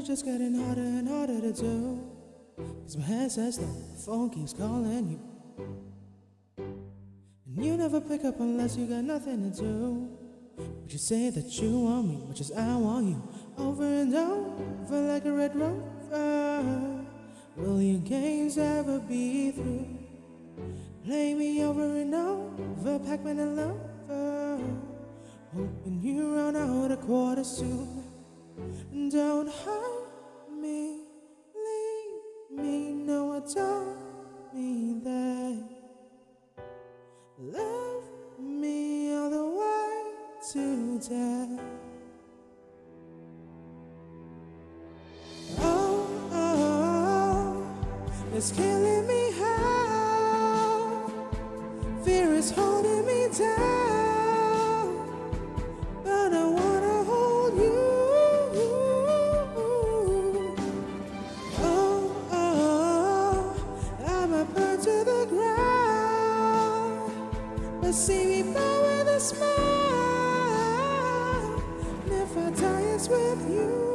just getting harder and harder to do. Cause my head says no, the phone keeps calling you. And you never pick up unless you got nothing to do. But you say that you want me, much as I want you. Over and over like a red rover. Will your games ever be through? Play me over and over, Pacman and lover. Hoping you run out of quarters soon. Don't hurt me, leave me, no I don't mean that. Love me all the way to death. Oh, it's killing me how fear is holding me down, but I wanna hold you. I'm a bird to the ground, but see me fall with a smile. And if I die, it's with you.